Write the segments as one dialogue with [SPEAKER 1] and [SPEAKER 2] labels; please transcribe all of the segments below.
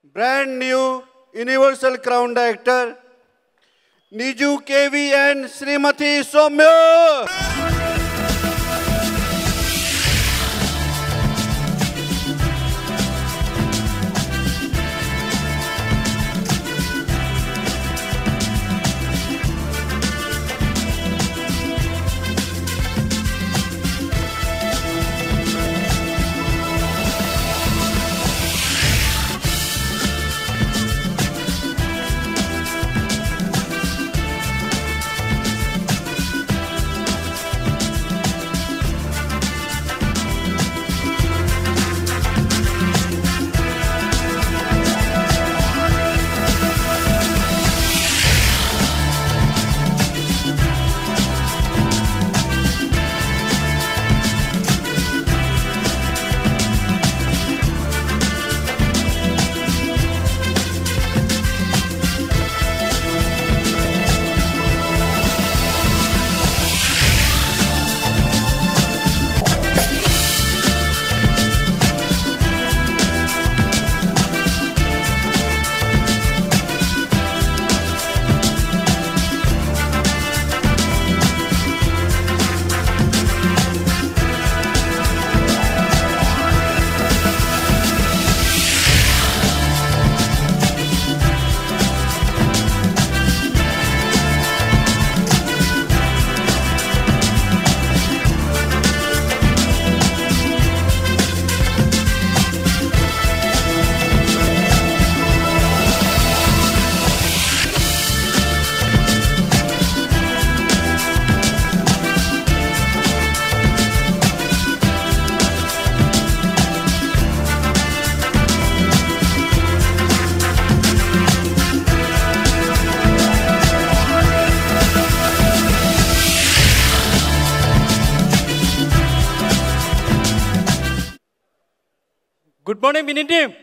[SPEAKER 1] brand new Universal Crown Director, Niju KV and Srimati Soumya.
[SPEAKER 2] Good morning, winning team.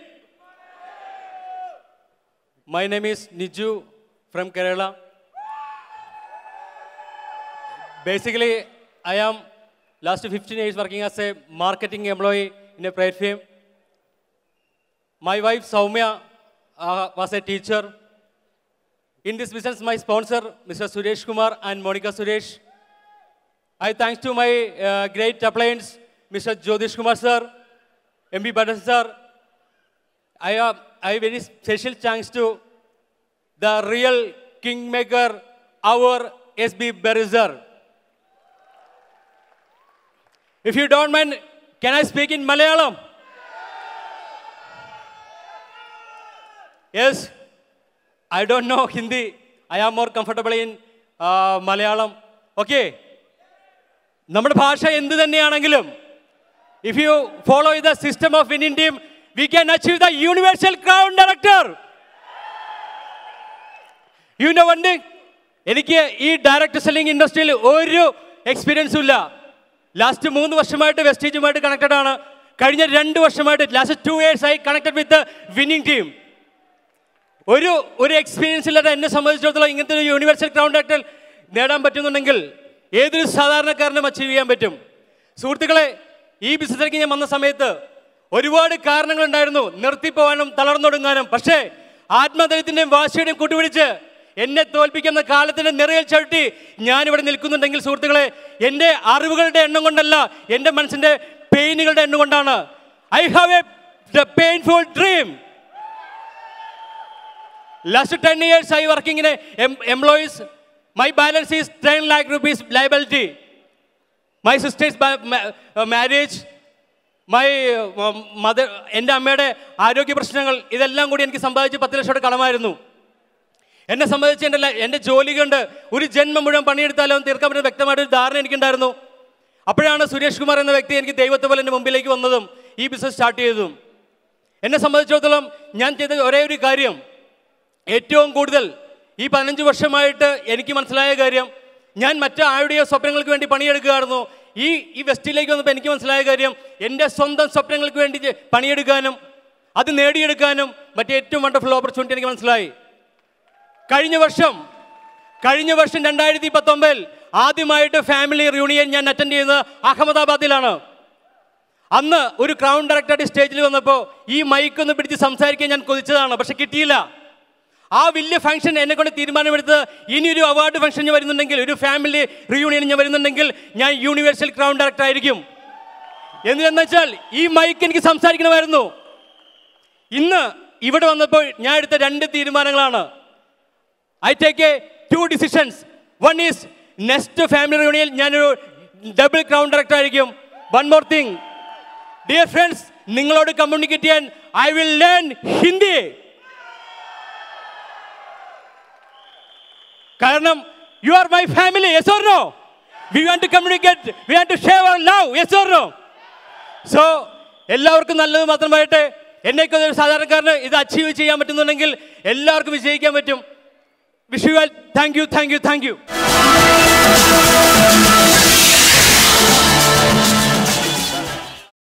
[SPEAKER 2] My name is Niju from Kerala. Basically, I am last 15 years working as a marketing employee in a private firm. My wife Soumya was a teacher. In this business, my sponsor, Mr. Suresh Kumar and Monica Suresh. I thanks to my great appliance, Mr. Jyotish Kumar sir, MP Bhatt sir. I have very special thanks to the real kingmaker, our SB Berry sir. If you don't mind, can I speak in Malayalam? Yes, I don't know Hindi. I am more comfortable in Malayalam. Okay. നമ്മുടെ ഭാഷ എന്ത് തന്നെയാണെങ്കിലും if you follow the system of winning team, we can achieve the universal crown director. You know one thing? എനിക്ക് ഈ direct selling ഇൻഡസ്ട്രിയിൽ ഒരു എക്സ്പീരിയൻസും ഇല്ല. ലാസ്റ്റ് 3 വർഷമായിട്ട് വെസ്റ്റേജുമായിട്ട് കണക്റ്റഡ് ആണ്. കഴിഞ്ഞ 2 വർഷമായിട്ട് ലാസ്റ്റ് 2 years ആയി കണക്റ്റഡ് വിത്ത് വിന്നിംഗ് ടീം. ഒരു എക്സ്പീരിയൻസ് ഇല്ലാതെ എന്നെ സംബന്ധിച്ചിടത്തോളം ഇങ്ങനത്തെ ഒരു യൂണിവേഴ്സൽ ക്രൗൺ ഡയറക്ടർ നേടാൻ പറ്റുന്നുണ്ടെങ്കിൽ ഏതൊരു സാധാരണക്കാരനും അച്ചീവ് ചെയ്യാൻ പറ്റും. സുഹൃത്തുക്കളെ, ഈ ബിസിനസ്സിലേക്ക് ഞാൻ വന്ന സമയത്ത് ഒരുപാട് കാരണങ്ങളുണ്ടായിരുന്നു നിർത്തിപ്പോവാനും തളർന്നൊടുങ്ങാനും. പക്ഷേ ആത്മധൈര്യത്തിൻ്റെയും വാശിയുടെയും കൂട്ടുപിടിച്ച് എന്നെ തോൽപ്പിക്കുന്ന കാലത്തിൻ്റെ നിറയിൽ ചവിട്ടി ഞാനിവിടെ നിൽക്കുന്നുണ്ടെങ്കിൽ സുഹൃത്തുക്കളെ, എൻ്റെ അറിവുകളുടെ എണ്ണം കൊണ്ടല്ല, എൻ്റെ മനസ്സിൻ്റെ പെയിനുകളുടെ എണ്ണം കൊണ്ടാണ്. I have a painful dream. Last 10 years I working in employees. My balance is 10 lakh rupees liability. My sister's marriage, my mother, എൻ്റെ അമ്മയുടെ ആരോഗ്യ പ്രശ്നങ്ങൾ, ഇതെല്ലാം കൂടി എനിക്ക് സമ്പാദിച്ച് 10 ലക്ഷം കടമായിരുന്നു. എന്നെ സംബന്ധിച്ച് എൻ്റെ ജോലി കൊണ്ട് ഒരു ജന്മം മുഴുവൻ പണിയെടുത്താലും തീർക്കാൻ പറ്റുന്ന വ്യക്തമായിട്ടൊരു ധാരണ എനിക്കുണ്ടായിരുന്നു. അപ്പോഴാണ് സുരേഷ് കുമാർ എന്ന വ്യക്തി എനിക്ക് ദൈവത്തെ പോലെ എൻ്റെ മുമ്പിലേക്ക് വന്നതും ഈ ബിസിനസ് സ്റ്റാർട്ട് ചെയ്തതും. എന്നെ സംബന്ധിച്ചിടത്തോളം ഞാൻ ചെയ്ത ഒരേ ഒരു കാര്യം, ഏറ്റവും കൂടുതൽ ഈ 15 വർഷമായിട്ട് എനിക്ക് മനസ്സിലായ കാര്യം, ഞാൻ മറ്റാരുടെയോ സ്വപ്നങ്ങൾക്ക് വേണ്ടി പണിയെടുക്കുകയായിരുന്നു. ഈ വെസ്റ്റിലേക്ക് വന്നപ്പോൾ എനിക്ക് മനസ്സിലായ കാര്യം, എൻ്റെ സ്വന്തം സ്വപ്നങ്ങൾക്ക് വേണ്ടി പണിയെടുക്കാനും അത് നേടിയെടുക്കാനും മറ്റേറ്റവും വണ്ടർഫുൾ ഓപ്പർച്യൂണിറ്റി എനിക്ക് മനസ്സിലായി. കഴിഞ്ഞ വർഷം 2019 ആദ്യമായിട്ട് ഫാമിലി റിയൂണിയൻ ഞാൻ അറ്റൻഡ് ചെയ്യുന്നത് അഹമ്മദാബാദിലാണ്. അന്ന് ഒരു ക്രൗൺ ഡയറക്ടറുടെ സ്റ്റേജിൽ വന്നപ്പോൾ ഈ മൈക്കൊന്ന് പിടിച്ച് സംസാരിക്കാൻ ഞാൻ കൊതിച്ചതാണ്, പക്ഷെ കിട്ടിയില്ല. ആ വലിയ ഫംഗ്ഷൻ എന്നെ കൊണ്ട് തീരുമാനമെടുത്ത് ഇനിയൊരു അവാർഡ് ഫംഗ്ഷൻ ഞാൻ വരുന്നുണ്ടെങ്കിൽ, ഒരു ഫാമിലി റിയൂണിയൻ ഞാൻ വരുന്നുണ്ടെങ്കിൽ ഞാൻ യൂണിവേഴ്സൽ ക്രൗൺ ഡയറക്ടർ ആയിരിക്കും. എന്തിനെന്ന് വെച്ചാൽ ഈ മൈക്ക് എനിക്ക് സംസാരിക്കണമായിരുന്നു. ഇന്ന് ഇവിടെ വന്നപ്പോൾ ഞാൻ എടുത്ത 2 തീരുമാനങ്ങളാണ്. I take 2 decisions. One is next family reunion ഞാനൊരു ഡബിൾ ക്രൗൺ ഡയറക്ടർ ആയിരിക്കും. One more thing, dear friends, നിങ്ങളോട് കമ്മ്യൂണിക്കേറ്റ് ചെയ്യാൻ ഐ വിൽ ലേൺ ഹിന്ദി. കാരണം you are my family, yes or no? We want to communicate, we want to share our love, yes or no? So എല്ലാവർക്കും നല്ലത് മാത്രമായിട്ട്. എന്നേക്ക് ഒരു സാധാരണക്കാരന് ഇത് അച്ചീവ് ചെയ്യാൻ പറ്റുന്നുണ്ടെങ്കിൽ എല്ലാവർക്കും വിജയിക്കാൻ പറ്റും. Wish you all. Thank U.